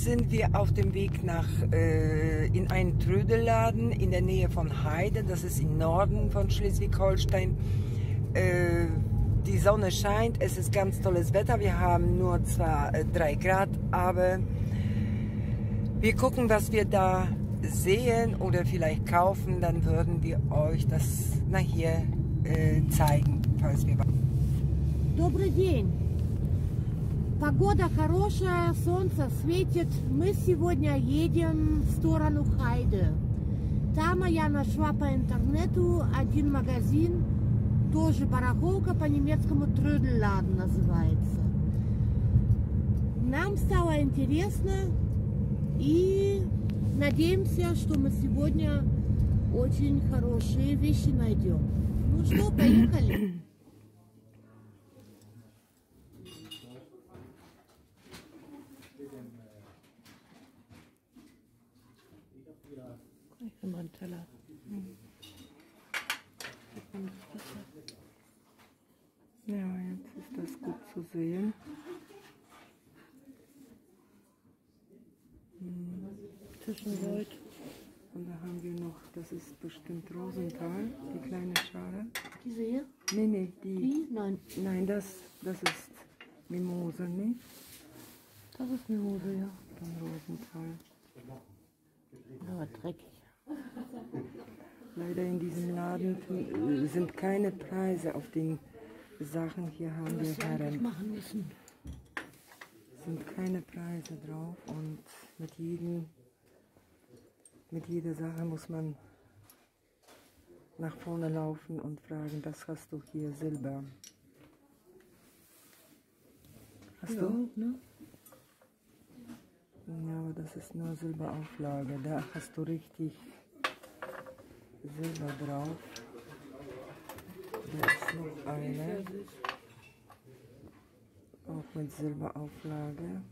sind wir auf dem Weg in einen Trödelladen in der Nähe von Heide. Das ist im Norden von Schleswig-Holstein. Die Sonne scheint, es ist ganz tolles Wetter. Wir haben nur zwar 3 Grad, aber wir gucken, was wir da sehen oder vielleicht kaufen. Dann würden wir euch das nachher zeigen, falls wir... Добрый день! Погода хорошая, солнце светит. Мы сегодня едем в сторону Хайде. Там я нашла по интернету один магазин, тоже барахолка, по-немецкому Trödelladen называется. Нам стало интересно и надеемся, что мы сегодня очень хорошие вещи найдем. Ну что, поехали! Ich nehme einen Teller. Ja, jetzt ist das gut zu sehen. Zwischenwald. Und da haben wir noch, das ist bestimmt Rosenthal, die kleine Schale. Diese hier? Nee, nee, Die? Nein. Nein, das ist Mimose, ne? Das ist Mimose, ja. Von Rosenthal. Aber dreckig. Leider in diesem Laden sind keine Preise auf den Sachen. Hier haben wir Herren. Machen müssen. Sind keine Preise drauf und mit jeder Sache muss man nach vorne laufen und fragen, das hast du hier Silber. Hast du? Ne? Ja, aber das ist nur Silberauflage. Da hast du richtig Silber drauf. Da ist noch eine. Auch mit Silberauflage.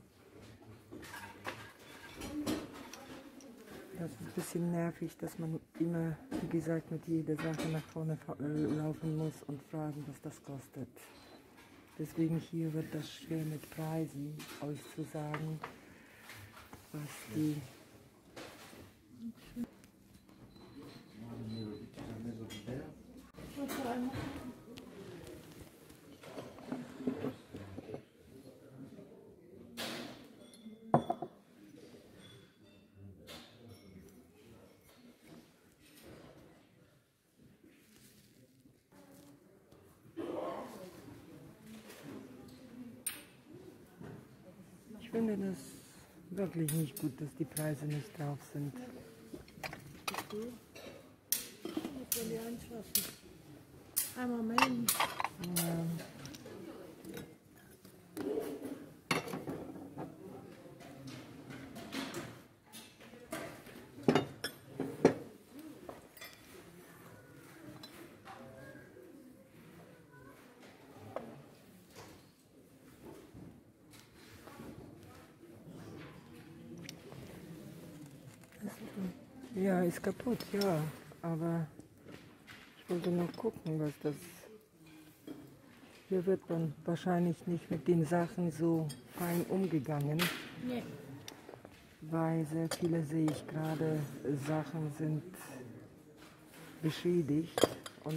Das ist ein bisschen nervig, dass man immer, wie gesagt, mit jeder Sache nach vorne laufen muss und fragen, was das kostet. Deswegen hier wird das schwer mit Preisen, euch zu sagen, was die... Ich finde das wirklich nicht gut, dass die Preise nicht drauf sind. Einmal melden. Ja. Ja, ist kaputt, ja, aber ich wollte noch gucken, was das... Hier wird man wahrscheinlich nicht mit den Sachen so fein umgegangen, Nee. weil sehr viele, sehe ich gerade, Sachen sind beschädigt und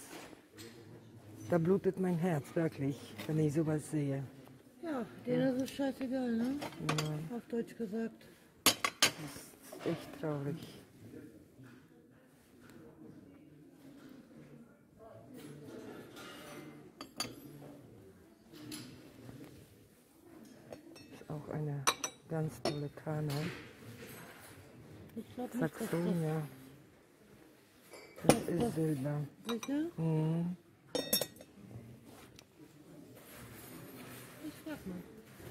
da blutet mein Herz wirklich, wenn ich sowas sehe. Ja, denen ist es scheißegal, ne? Ja, Auf Deutsch gesagt. das ist echt traurig. Auch eine ganz tolle Kanne. Ich glaube nicht, dass Saxonia. Das ist Silber. sicher? Mhm. Ich frag mal.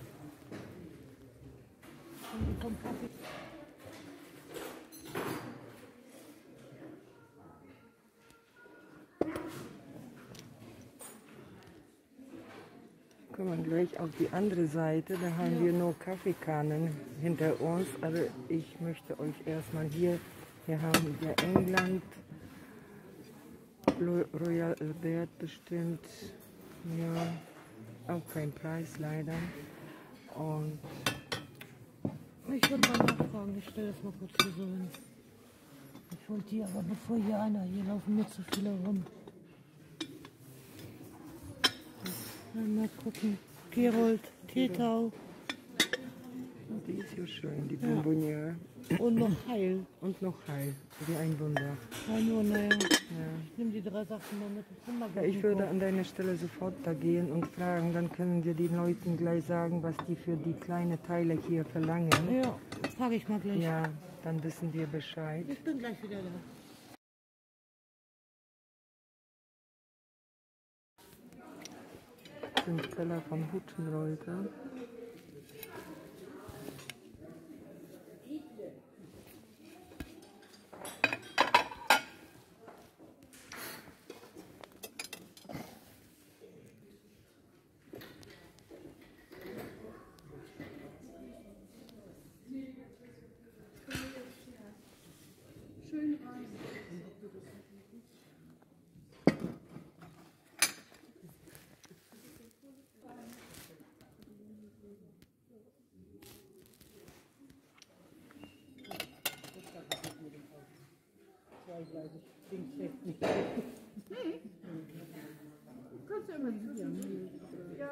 Vom Kaffee. Kommen wir gleich auf die andere Seite, da haben wir nur Kaffeekannen hinter uns, aber ich möchte euch erstmal hier haben wir England, Royal Albert bestimmt, ja, auch kein Preis leider und Ich würde mal nachfragen, ich stelle das mal kurz hier so hin. Ich wollte hier, aber bevor hier einer, hier laufen mir zu viele rum. Mal gucken. Gerold, Tetau. Die ist ja schön, die Bonbonniere. Und noch Heil. Und noch Heil, wie ein Wunder. Ein Wunder, ja. Ja. Ich nehme die 3 Sachen mal mit. Ja, ich würde an deiner Stelle sofort da gehen und fragen, dann können wir den Leuten gleich sagen, was die für die kleinen Teile hier verlangen. Ja, frage ich mal gleich. Ja, dann wissen wir Bescheid. Ich bin gleich wieder da. Das sind Teller von Huttenreuter. Kannst du immer probieren. Ja.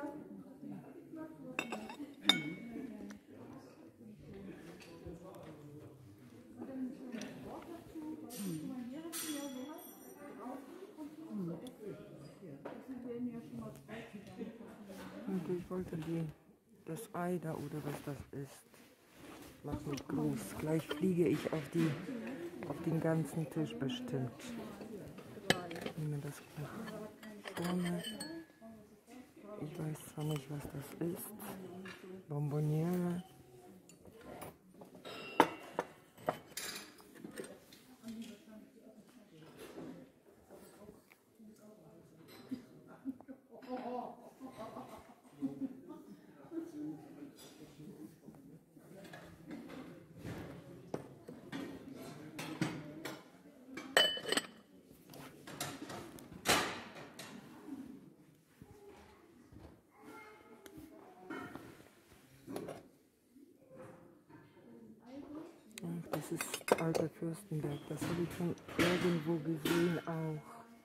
Und ich wollte das Ei da oder was das ist. Mach mich groß. Gleich fliege ich auf den ganzen Tisch bestimmt. Ich nehme das gleich vorne. Ich weiß zwar nicht, was das ist. Bonbonniere. Ach, das ist alter Fürstenberg. Das habe ich schon irgendwo gesehen auch.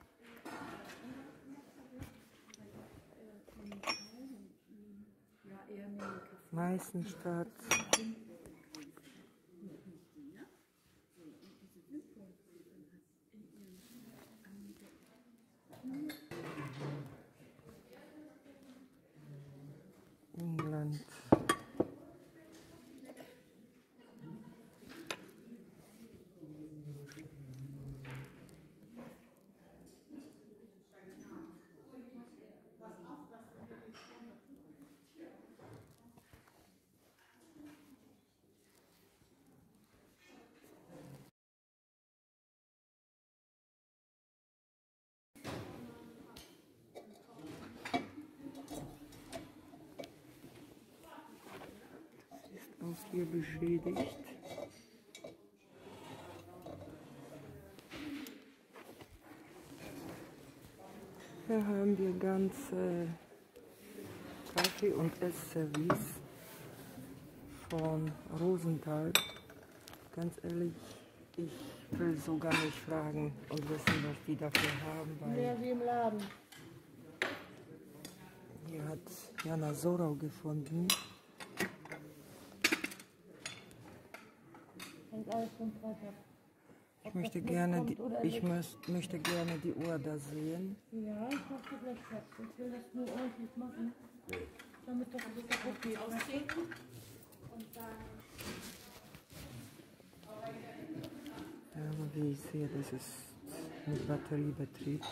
Meißenstadt. England. Auch hier beschädigt. Hier haben wir ganze Kaffee- und Essservice von Rosenthal. Ganz ehrlich, ich will sogar nicht fragen und wissen, was die dafür haben, weil Mehr wie im Laden. hier hat Jana Sorau gefunden. Hängt alles vom Preis ab. Ich möchte gerne die Uhr da sehen. Ja, ich mach dir gleich Platz. Ich will das nur ordentlich machen, damit das nicht kaputt geht. Ja, aber wie ich sehe, das ist mit Batteriebetrieb.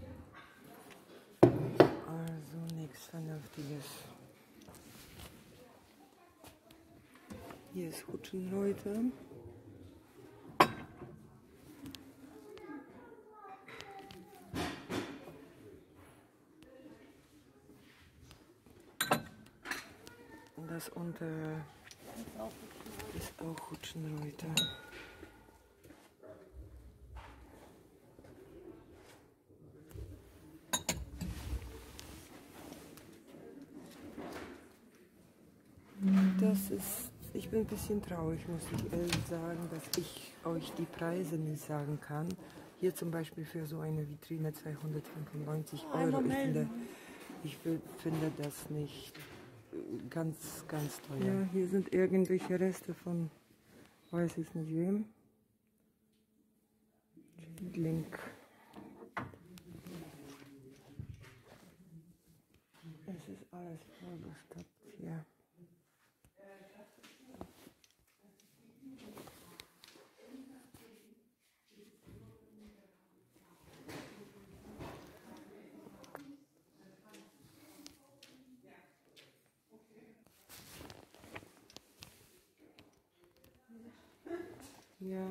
Also nichts Vernünftiges. Hier ist Huttenreuter. Und das untere ist auch Huttenreuter. Das ist Ich bin ein bisschen traurig, muss ich ehrlich sagen, dass ich euch die Preise nicht sagen kann. Hier zum Beispiel für so eine Vitrine 295 Euro. Finde das nicht ganz teuer. Ja, hier sind irgendwelche Reste von, weiß ich nicht wem. Link. Es ist alles vollgestopft hier. Ja.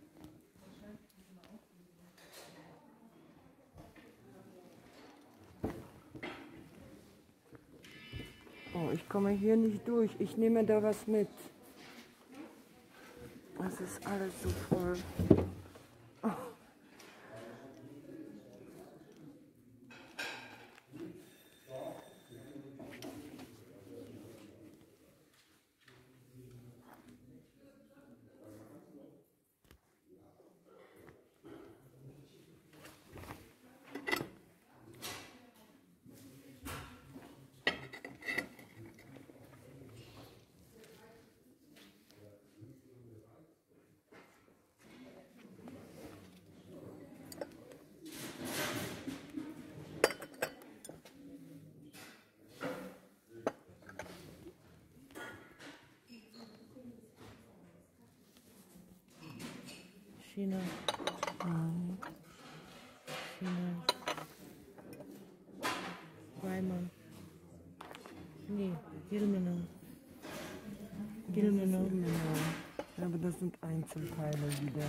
Oh, ich komme hier nicht durch. Ich nehme da was mit. Es ist alles so voll. Oh. China. China. Weimar. Nee, Gilmenau. Gilmenau. Ja, aber das sind Einzelteile wieder.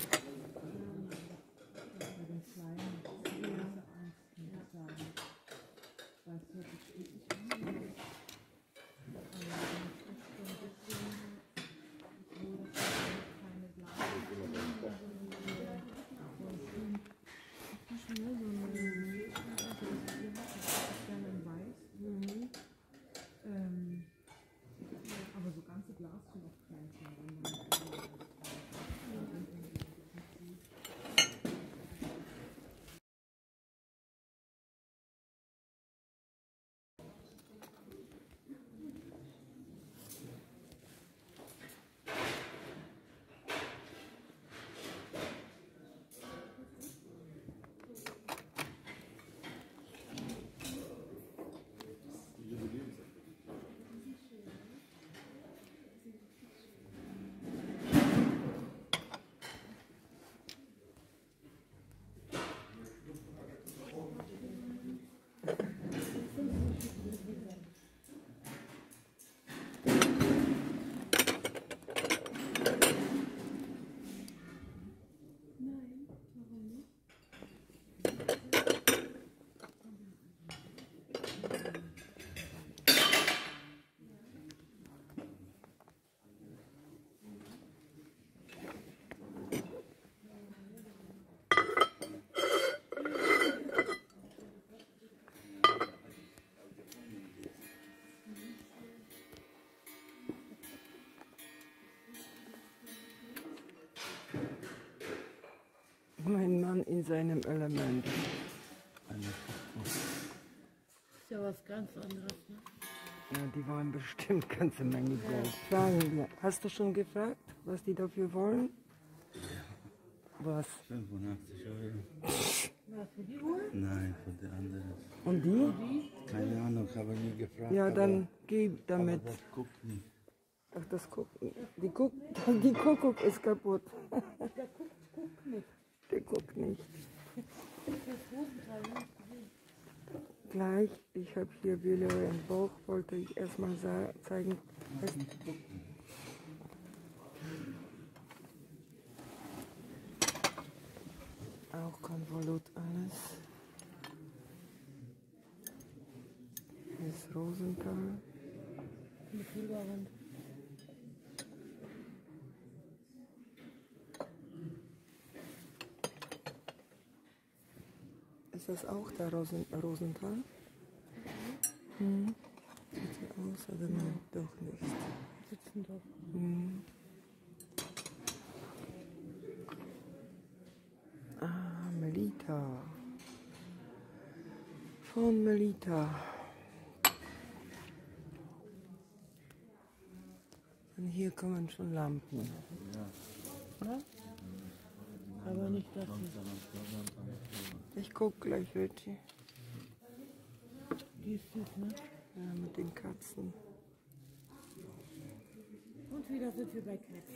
Aber so ganze Glas sind auch klein. Mein Mann in seinem Element. Ist ja was ganz anderes, ne? Ja, die wollen bestimmt ganze Menge Geld. Fragen wir. Hast du schon gefragt, was die dafür wollen? Was? 85 Euro. Was, für die Uhr? Nein, von der anderen. Und die? Keine Ahnung, habe nie gefragt. Ja, dann geh damit. Aber das guckt nicht. Ach, das guckt. Die Kuckuck ist kaputt. Der guckt nicht. Der guckt nicht. Das Hosenteil, ne? Gleich, ich habe hier Bilder im Bauch, wollte ich erstmal zeigen. Auch Konvolut alles. Hier ist Rosenthal. Mit Silberrand. Ist das auch der Rosenthal? Sieht so aus, aber nein, doch nicht. sitzen doch. Ah, Melita. Von Melita. Und hier kommen schon Lampen. Ja? Aber nicht das. Ich guck gleich, Richie. Die ist süß, ne? Ja, mit den Katzen. Und wieder sind wir bei Katzen.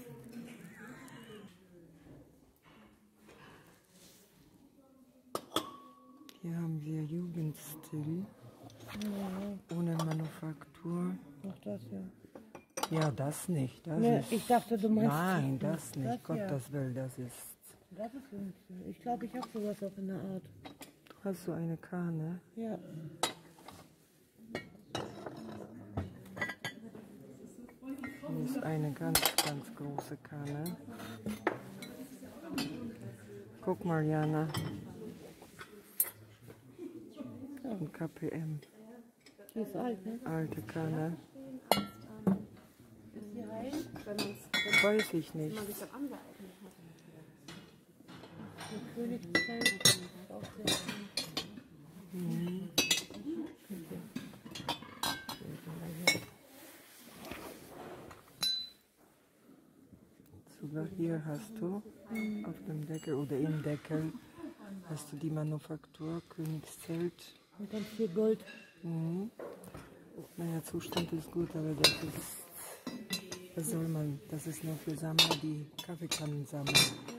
Hier haben wir Jugendstil. Ohne Manufaktur. Ach, das ja. Ja, das nicht. Das Ne, ist, ich dachte, du meinst. nein, das nicht. Das Gott, ja. das will, das ist. Das ist günstig. Ich glaube, ich habe sowas auch in der Art. Du hast so eine Kanne. Ja. Hier ist eine ganz, ganz große Kanne. Guck mal, Jana. Ein KPM. Die ist alt, ne? Alte Kanne. Ist die heil? Weiß ich nicht. Die Königszeit ist auch sehr Sogar hier hast du auf dem Deckel oder im Deckel hast du die Manufaktur Königszelt. Und dann viel Gold. Naja, Zustand ist gut, aber das ist, was soll man, das ist nur für Sammler, die Kaffeekannen sammeln.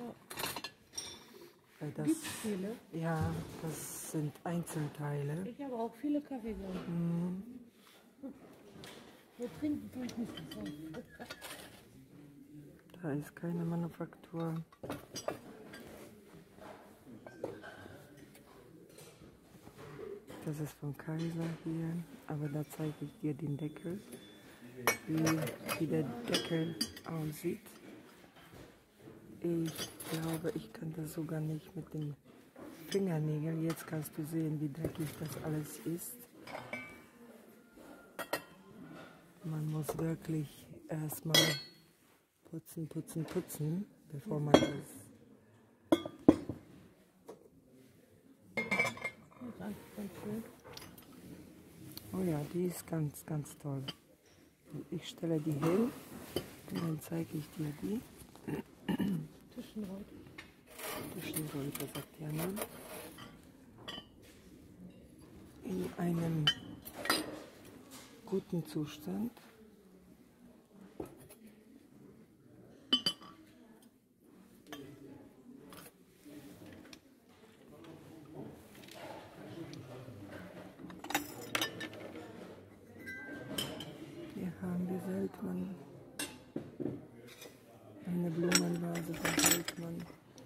Weil das, Gibt's viele? ja, das sind Einzelteile. Ich habe auch viele Kaffeekannen. Wir trinken tue ich nicht so. Da ist keine Manufaktur. Das ist vom Kaiser hier, aber da zeige ich dir den Deckel, wie der Deckel aussieht. Ich glaube, ich kann das sogar nicht mit den Fingernägeln. Jetzt kannst du sehen, wie dreckig das alles ist. Man muss wirklich erstmal putzen, bevor man das. Ganz schön. Oh ja, die ist ganz, ganz toll. Ich stelle die hin und dann zeige ich dir die. Zwischenrot. Zwischenrollte, sagt Jana. In einem guten Zustand. Hier haben wir Weltmann. Eine Blumenvase von Weltmann.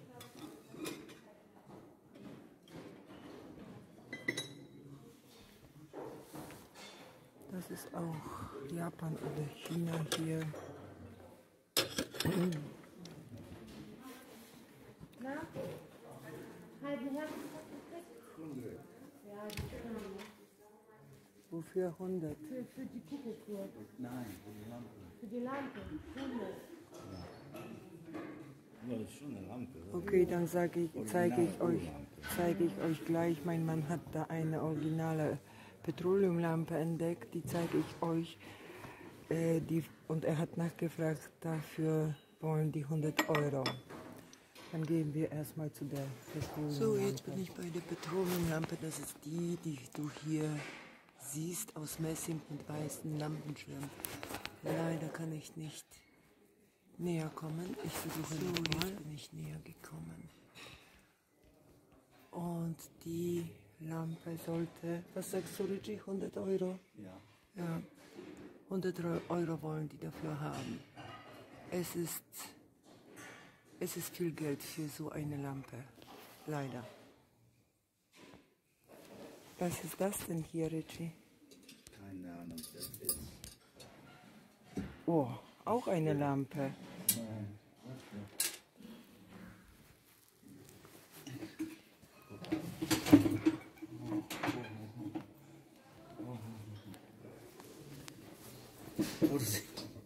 Das ist auch Japan oder China hier. Na? Halben Herzen hast du gekriegt? Ja, die Kerne. Wofür 100? Für die Kuckucksuhr. Nein, für die Lampe. Für die Lampe. 100. Ja, das ist schon eine Lampe. Oder? Okay, dann zeige ich euch gleich. Mein Mann hat da eine originale Petroleumlampe entdeckt. Die zeige ich euch. Und er hat nachgefragt, dafür wollen die 100 Euro. Dann gehen wir erstmal zu der Petroleumlampe. So, jetzt bin ich bei der Petroleumlampe. Das ist die, die du hier siehst, aus Messing mit weißen Lampenschirmen. Leider kann ich nicht näher kommen. Ich versuche so, jetzt bin ich näher gekommen. Und die Lampe sollte, was sagst du, Richie, 100 Euro? Ja. Ja, 100 Euro wollen die dafür haben. Es ist viel Geld für so eine Lampe, leider. Was ist das denn hier, Richie? Keine Ahnung, das ist. Oh, auch eine Lampe. Nein.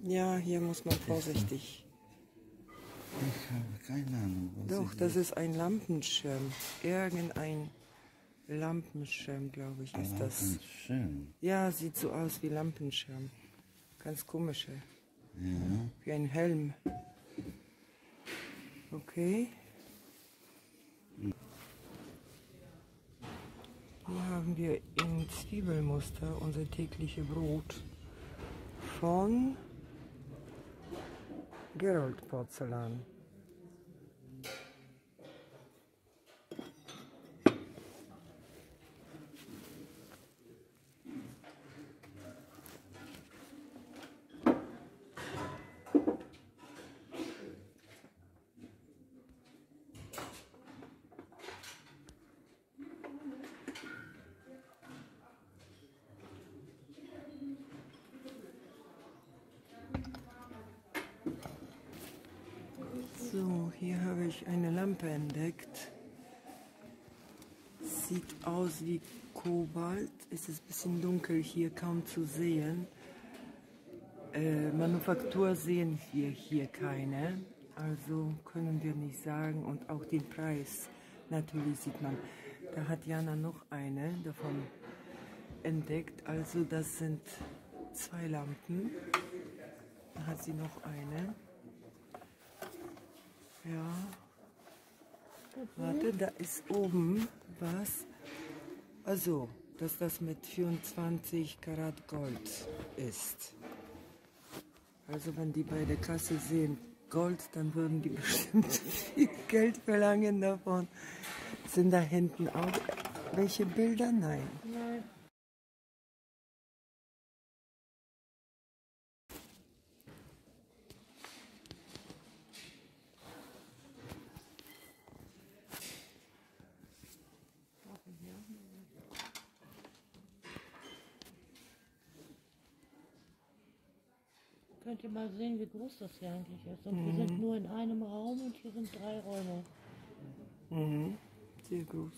Ja, hier muss man vorsichtig. Ich habe keine Ahnung. Was Doch, das ist ein Lampenschirm. Irgendein Lampenschirm, glaube ich, ist das. Schön. Ja, sieht so aus wie Lampenschirm. Ganz komische. Ja. Wie ein Helm. Okay. Hier haben wir in Zwiebelmuster unser tägliche Brot von Gerold Porzellan. So, hier habe ich eine Lampe entdeckt. Sieht aus wie Kobalt. Es ist ein bisschen dunkel hier, kaum zu sehen. Manufaktur sehen wir hier keine. Also können wir nicht sagen. Und auch den Preis natürlich sieht man. Da hat Jana noch eine davon entdeckt. Also das sind 2 Lampen. Da hat sie noch eine. Ja. Warte, da ist oben was. Also, dass das mit 24 Karat Gold ist. Also, wenn die bei der Kasse sehen Gold, dann würden die bestimmt viel Geld verlangen davon. Sind da hinten auch welche Bilder? Nein. Nein. Könnt ihr mal sehen, wie groß das hier eigentlich ist. Und wir sind nur in einem Raum und hier sind 3 Räume. Mhm. Sehr groß.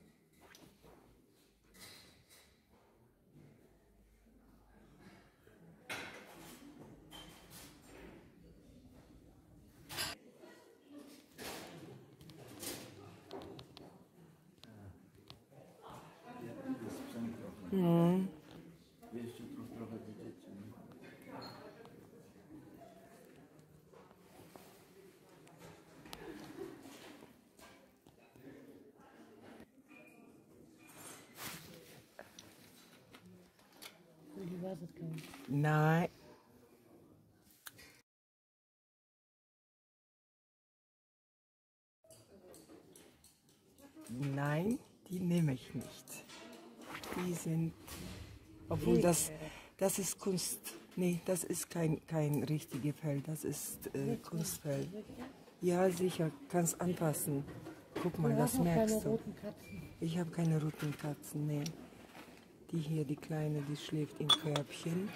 Mhm. Jeszcze trochę widzicie. Wie weiß es gar nicht. Nein. Nein, die nehme ich nicht. Die sind, obwohl das ist Kunst. Nee, das ist kein richtiges Fell, das ist Kunstfell. Ja, sicher, kannst anpassen. Guck mal, Du das hast noch merkst keine du. roten Katzen. Ich habe keine roten Katzen, nee. Die hier, die Kleine, die schläft im Körbchen.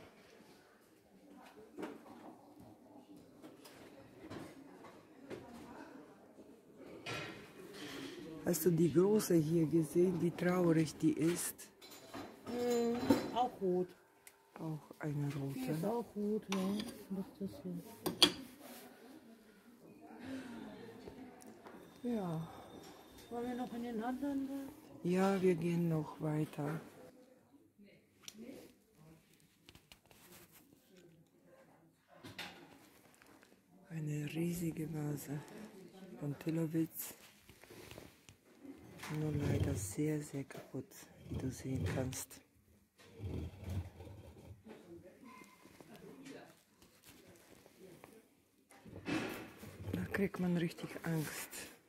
Hast du die Große hier gesehen, wie traurig die ist? Auch rot. Auch eine Die ist rote. auch rot, ja. Was ist das hier? Ja. Wollen wir noch in den anderen da? Ja, wir gehen noch weiter. Eine riesige Vase von Tillowitz. Nur leider sehr, sehr kaputt, wie du sehen kannst. Da kriegt man richtig Angst.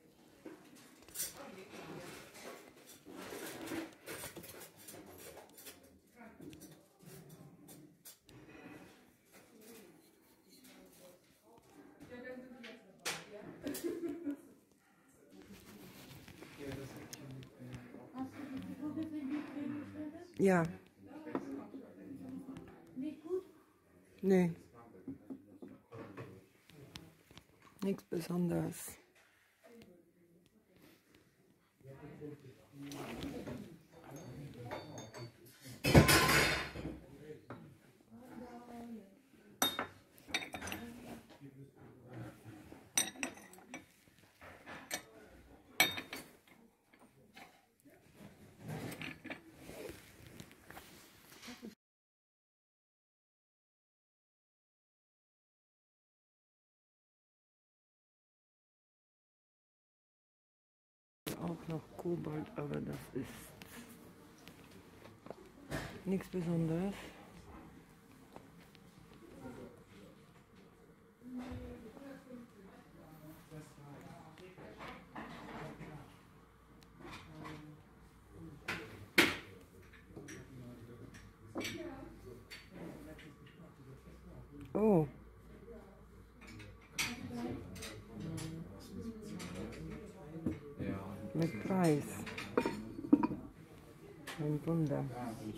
Ja. Nicht gut? Nee. Nichts Besonderes. auch noch Kobalt, aber das ist nichts Besonderes. Oh. Mit Preis. Ein Wunder.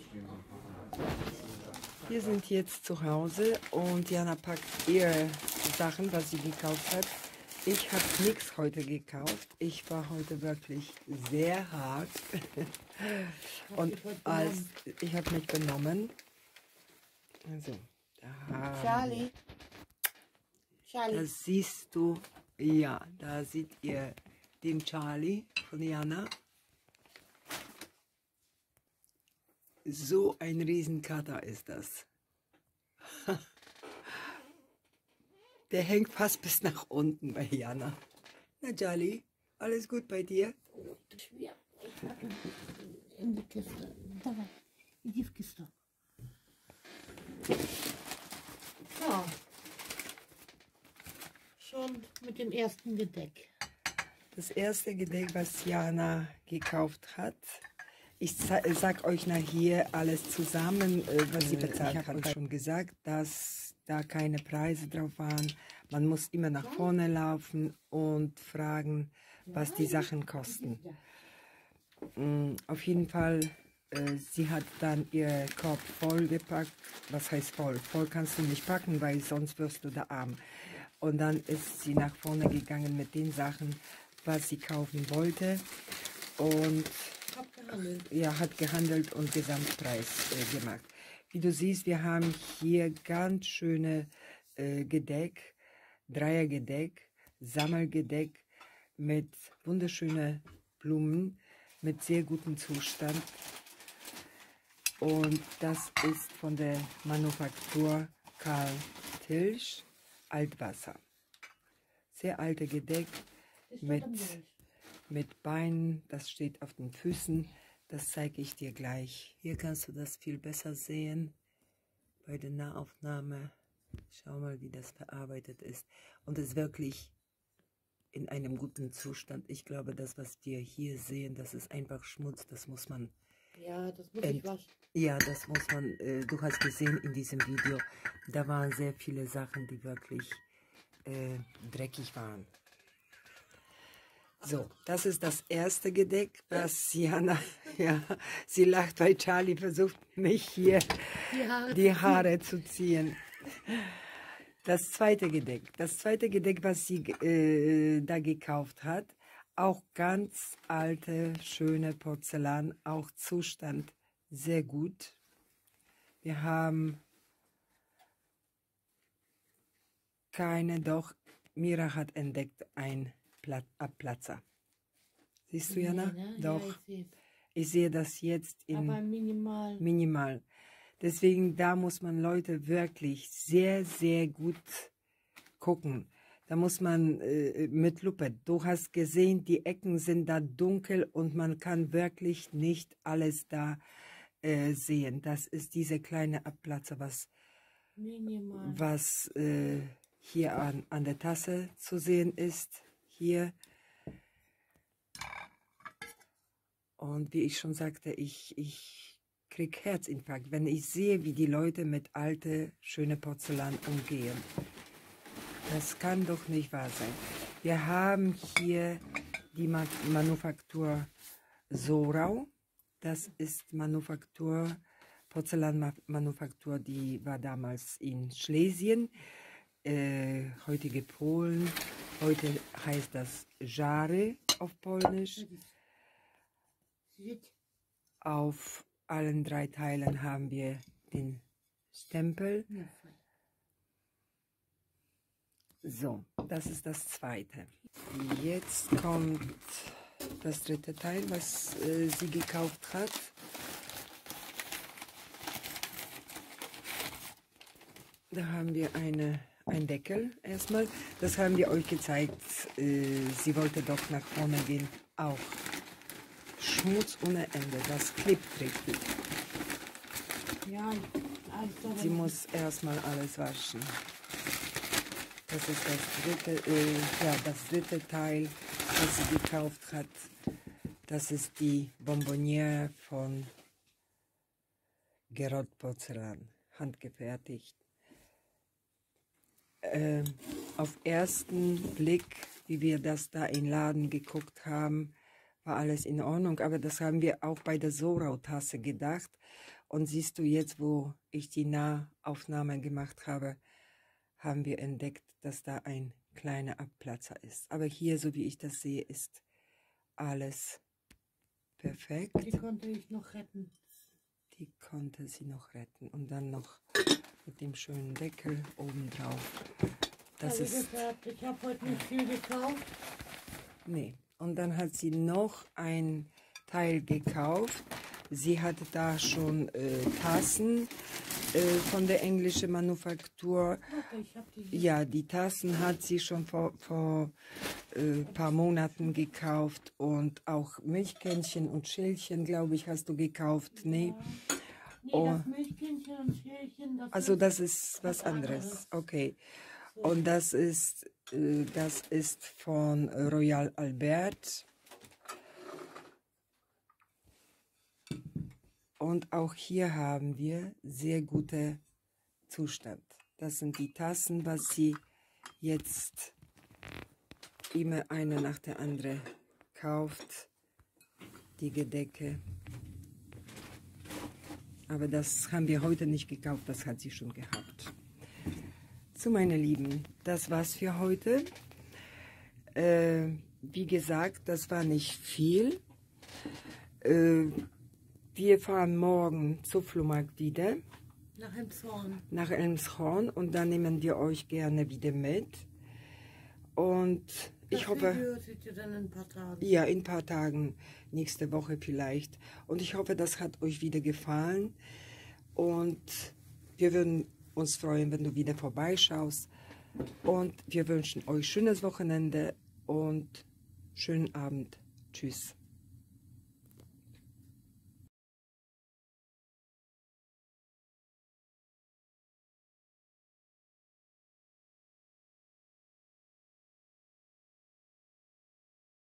Wir sind jetzt zu Hause und Jana packt ihre Sachen, was sie gekauft hat. Ich habe nichts heute gekauft. Ich war heute wirklich sehr hart. Und ich habe mich benommen. Also, Charlie. da siehst du, ja, da seht ihr den Charlie von Jana. So ein Riesenkater ist das. Der hängt fast bis nach unten bei Jana. Na Charlie, alles gut bei dir? Schwer. Ich packe in die Kiste. Давай, иди в Kiste. Ja. Schon mit dem ersten Gedeck. Das erste Gedeck, was Jana gekauft hat. Ich sag euch nachher alles zusammen, was sie bezahlt hat. Ich habe euch schon gesagt, dass da keine Preise drauf waren. Man muss immer nach vorne laufen und fragen, was die Sachen kosten. Auf jeden Fall, sie hat dann ihr Korb voll gepackt. Was heißt voll? Voll kannst du nicht packen, weil sonst wirst du da arm. Und dann ist sie nach vorne gegangen mit den Sachen, was sie kaufen wollte. Und hat gehandelt und Gesamtpreis gemacht. Wie du siehst, wir haben hier ganz schöne Gedeck, Dreiergedeck, Sammelgedeck mit wunderschönen Blumen, mit sehr gutem Zustand. Und das ist von der Manufaktur Karl Tilsch, Altwasser. Sehr alte Gedeck mit Beinen, das steht auf den Füßen, das zeige ich dir gleich. Hier kannst du das viel besser sehen bei der Nahaufnahme. Schau mal, wie das verarbeitet ist. Und es ist wirklich in einem guten Zustand. Ich glaube, das, was wir hier sehen, das ist einfach Schmutz, das muss man... Ja, das muss ich waschen. Ja, das muss man, du hast gesehen in diesem Video, da waren sehr viele Sachen, die wirklich dreckig waren. So, das ist das erste Gedeck, was Jana, ja, sie lacht, weil Charlie versucht, mich hier die Haare zu ziehen. Das zweite Gedeck, was sie da gekauft hat, auch ganz alte, schöne Porzellan, auch Zustand sehr gut. Wir haben keine, doch Mira hat entdeckt ein Abplatzer. Siehst du, Jana? Nee, ne? Doch. Ja, ich sehe das jetzt in aber minimal. Minimal. Deswegen, da muss man Leute wirklich sehr, sehr gut gucken. Da muss man mit Lupe. Du hast gesehen, die Ecken sind da dunkel und man kann wirklich nicht alles da sehen. Das ist diese kleine Abplatzer, was hier an der Tasse zu sehen ist. Hier. Und wie ich schon sagte, ich kriege Herzinfarkt, wenn ich sehe, wie die Leute mit alte, schöne Porzellan umgehen. Das kann doch nicht wahr sein. Wir haben hier die Manufaktur Sorau. Das ist Porzellanmanufaktur, die war damals in Schlesien, heutige Polen. Heute heißt das Żary auf Polnisch. Auf allen 3 Teilen haben wir den Stempel. So, das ist das zweite. Jetzt kommt das dritte Teil, was sie gekauft hat. Da haben wir ein Deckel erstmal. Das haben wir euch gezeigt. Sie wollte doch nach vorne gehen auch Schmutz ohne Ende. Das klebt richtig. Ja, also, Sie muss erstmal alles waschen. Das ist das dritte Teil, das sie gekauft hat. Das ist die Bonbonniere von Gerot Porzellan, handgefertigt. Auf ersten Blick, wie wir das da im Laden geguckt haben, war alles in Ordnung. Aber das haben wir auch bei der Sorau-Tasse gedacht. Und siehst du jetzt, wo ich die Nahaufnahmen gemacht habe, haben wir entdeckt, dass da ein kleiner Abplatzer ist. Aber hier, so wie ich das sehe, ist alles perfekt. die konnte ich noch retten. Die konnte sie noch retten. Und dann noch mit dem schönen Deckel oben drauf. Das Wie ist... gesagt, ich habe heute nicht viel gekauft. Nee. Und dann hat sie noch ein Teil gekauft. Sie hatte da schon Tassen von der englischen Manufaktur. Okay, ich habe die. Ja, die Tassen hat sie schon vor paar Monaten gekauft. Und auch Milchkännchen und Schälchen, glaube ich, hast du gekauft. Nee. Nee, Oh. das Milchkännchen und Schälchen, Also das ist was anderes. Okay. Und das ist von Royal Albert. Und auch hier haben wir sehr guten Zustand. Das sind die Tassen, was sie jetzt immer eine nach der anderen kauft. Die Gedecke. Aber das haben wir heute nicht gekauft, das hat sie schon gehabt. So, meine Lieben, das war's für heute. Wie gesagt, das war nicht viel. Wir fahren morgen zur Flohmarkt wieder. Nach Elmshorn. Nach Elmshorn und dann nehmen wir euch gerne wieder mit. Und ich Das hoffe... Video seht ihr dann in ein paar Tagen. Ja, in ein paar Tagen, nächste Woche vielleicht. Und ich hoffe, das hat euch wieder gefallen. Und wir würden uns freuen, wenn du wieder vorbeischaust. Und wir wünschen euch schönes Wochenende und schönen Abend. Tschüss.